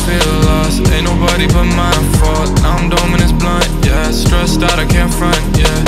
feel lost. Ain't nobody but my fault. Now I'm dumb and it's blunt, yeah. Stressed out, I can't front, yeah.